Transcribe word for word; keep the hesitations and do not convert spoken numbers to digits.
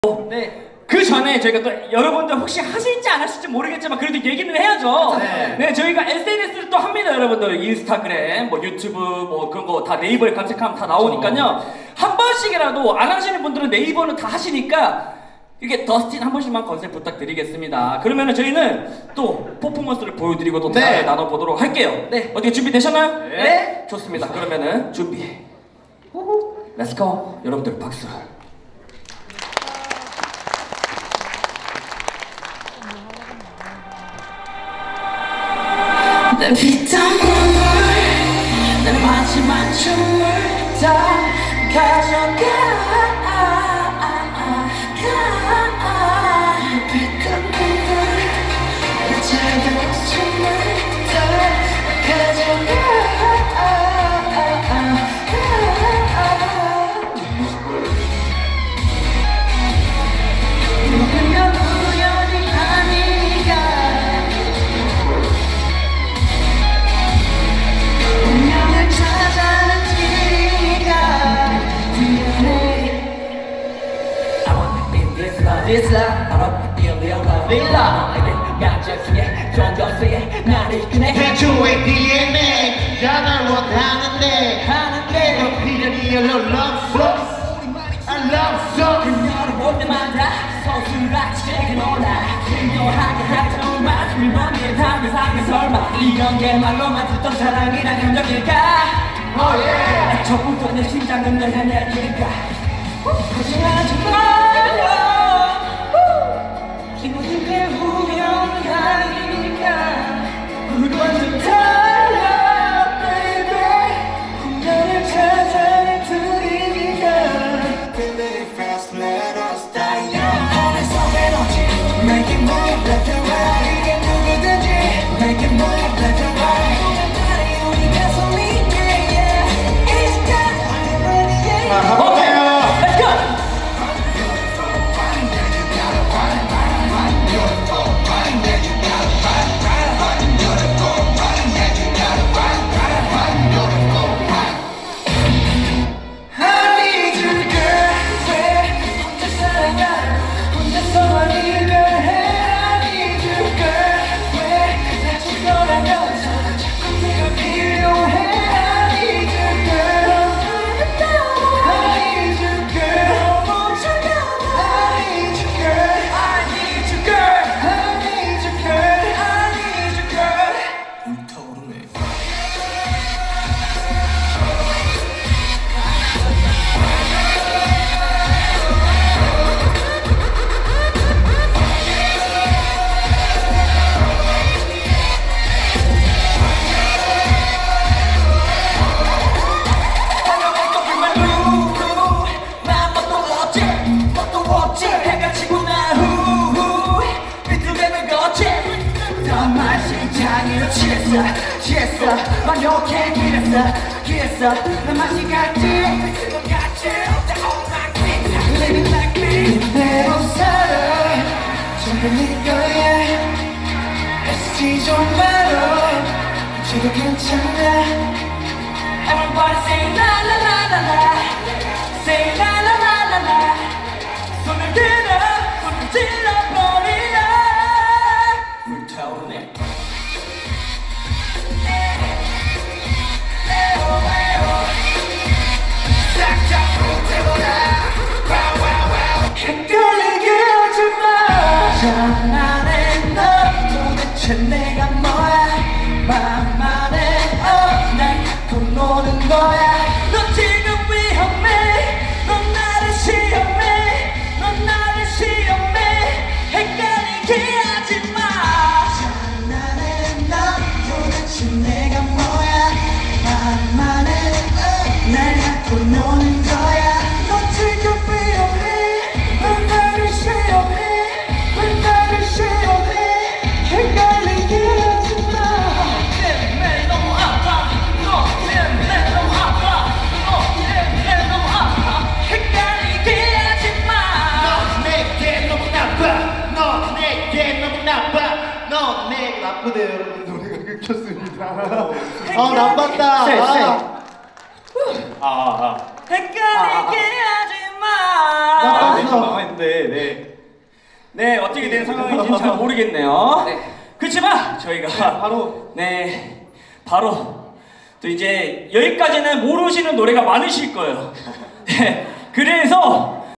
네. 그 전에 저희가 또 여러분들 혹시 하실지 안 하실지 모르겠지만 그래도 얘기는 해야죠. 네. 네, 저희가 에스엔에스를 또 합니다, 여러분들. 인스타그램, 뭐 유튜브, 뭐 그런 거 다 네이버에 검색하면 다 나오니까요. 한 번씩이라도 안 하시는 분들은 네이버는 다 하시니까 이게 더스틴 한 번씩만 건색 부탁드리겠습니다. 그러면은 저희는 또 퍼포먼스를 보여드리고 또 대화를 네. 나눠보도록 할게요. 네. 어떻게 준비되셨나요? 네. 네. 좋습니다. 그러면은 준비. 렛츠고. 여러분들 박수. 내 피땀 눈물 내 마지막 춤을 다 가져가 내 피땀 눈물 내 작은 춤을 다 가져가 누구면 우연이 아니가 This love, 바로 이 real love. Real love. 이게 감정수에, 존재수에 나를 이끄네. 태초의 디엔에이, 날 원하는데, 하는데, 너 필연이 love song, I love song. 그녀를 볼 때마다 서술아치게 놀라. 중요하게 할 정말 일본의 담배상에 설마 이런 게 말로만 듣던 사랑이란 감정일까? Oh yeah. 저부터 내 심장은 널 향해 일까? 거짓말하지 마요. 이 모든 게 우연은 아니니까 우리와는 달라 baby 운명을 찾아낸 둘이니까 Baby fast let us die young 어느새 에너지 Make it move left and right 이게 누구든지 Make it move left and right 오늘 날이 우리 가슴이 yeah yeah It's got I'm ready yeah 오케이 Let's go! 취했어 완벽해 길었어 길었어 난 맛이 같지 넌 같지 Living like me 그대로 살아 전부 네 거야 애쓰지 좀 말어 지도 괜찮아 Everybody say la la la la la Say la la la la la 손을 들어 손을 질러버리라 불타오르네 헷갈리게 하지마 장난해 너 도대체 내가 뭐야 맘만해 어, 날 갖고 노는 거야 너 지금 위험해 넌 나를 시험해 넌 나를 시험해 헷갈리게 하지마 장난해 너 도대체 내가 뭐야 맘만해 어, 날 갖고 노는 거야 너 지금 위험해 넌 나를 시험해 넌 나를 시험해 헷갈리게 하지마 내 너무 아파 너 때문에 너무 아파 너 때문에 너무 아파 헷갈리게 하지마 너 내게 너무 나빠, 너 내게 너무 나빠, 너 내게 나쁘대. 여러분 노래가 끊겼습니다. 아 나빴다. 쎄, 쎄. 아, 아, 아. 헷갈리게 하지 마. 나 네, 봤어. 망했는데, 네. 네, 어떻게 된 상황인지는 잘 모르겠네요. 네. 그렇지만 저희가 바로 네, 바로 또 이제 여기까지는 모르시는 노래가 많으실 거예요. 네, 그래서